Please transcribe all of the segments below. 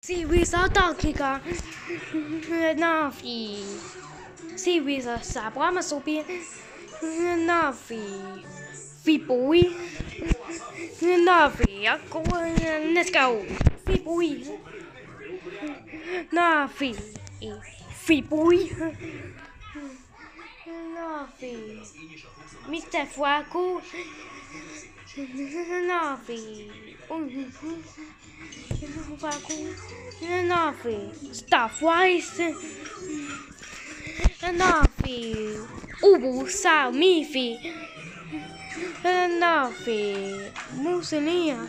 Seaweed Antarctica. Navi. Seaweed Sabra Masopia. Navi. Fipui. Navi. Let's go. Fipui. Navi. Fipui. Navi. Mr. Fuaco. Navi. Navi. Starwise. Navi. Ubu Sa Mifi. Navi. Musinia.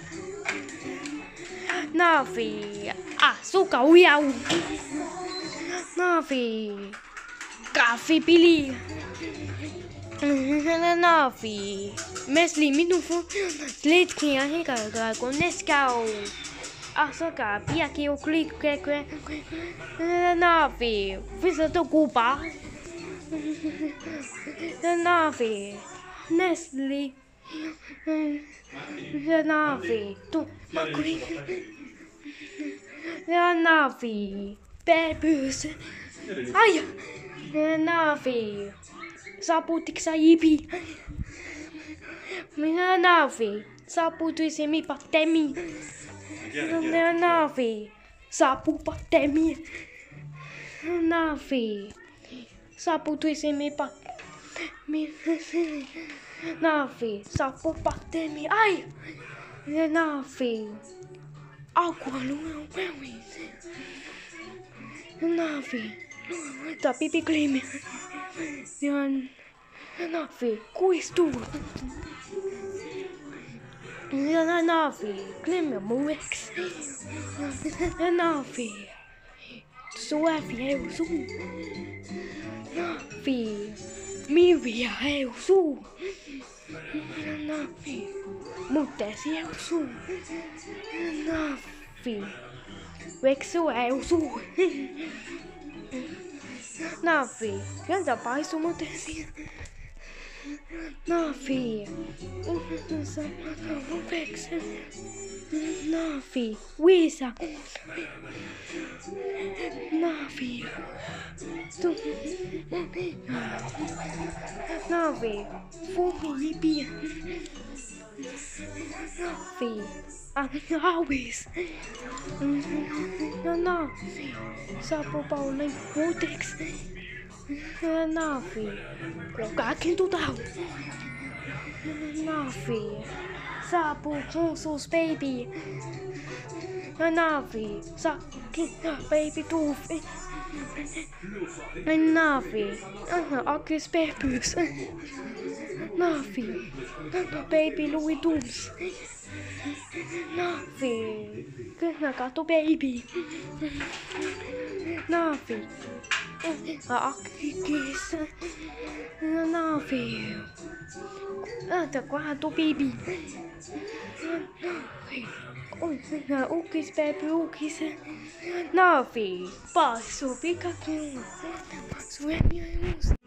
Navi. Açúcar Uyau. Navi. Café Pili. Navi. Mesli Minufu. Slate Kinga con Nescau. Açúcar Pia que eu clico que Navi. Visita Cuba. Navi. Nestle. Navi. Tu Macri. Navi. Bebus. Ai. Navi. Saputik Saibi. Navi. Saputu semi patemi. Navi. Sapu patemi. Navi. Saputu semi patemi. Navi. Sapu patemi. Ai. Navi. Aqua não é Navi. Tá pipi crime. Navi. Cuisto. Navi. Crime Muex. Navi. Suave eu sou. Navi. Mivia eu sou. Navi. Mutesi eu sou. Navi. Vexo eu sou. Navi. Ganda pai sou Mutesi. Navi. Vex. Navi. Wisa. Navi. Navi. Fumi Pia. Navi. Always. Navi. Sapo Paulo Putex. Navi. Colocar aqui do tal. Navi. Sapo Consus Baby. Navi. Sapo Baby Tooth. Navi. Oculus Bebus. Navi. Baby Louis Dooms. Navi. Gato Baby. Navi. Oculus. Navi. Tá quatro baby. Ukis baby ukis. Navi. Posso ficar aqui. Posso ver minha